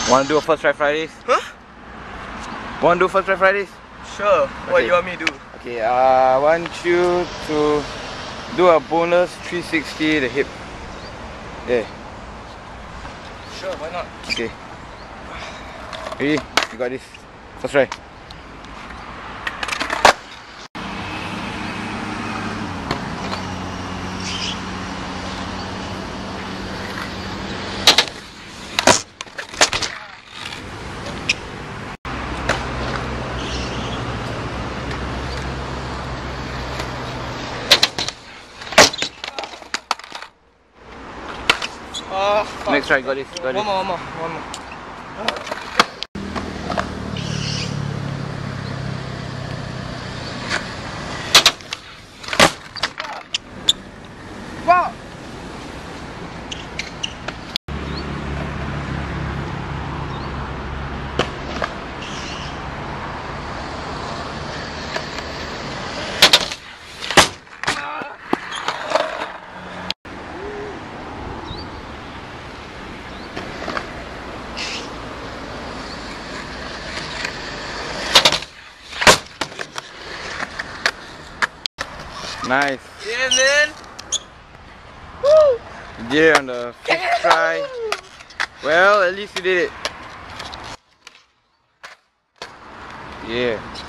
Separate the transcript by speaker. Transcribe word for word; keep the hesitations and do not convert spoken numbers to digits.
Speaker 1: Want to do a first try Fridays?
Speaker 2: Huh?
Speaker 1: Want to do first try Fridays?
Speaker 2: Sure.
Speaker 1: Okay.
Speaker 2: What do you want me to do?
Speaker 1: Okay, uh, I want you to do a bonus three sixty the hip. Yeah.
Speaker 2: Sure, why not?
Speaker 1: Okay. Ready? You got this. First try.
Speaker 2: Oh, fuck.
Speaker 1: Next try, got this. Got
Speaker 2: One
Speaker 1: this.
Speaker 2: more, one more, one more. Wow.
Speaker 1: Nice.
Speaker 2: Yeah, man.
Speaker 1: Woo! You did it on the fifth try. Well, at least you did it. Yeah.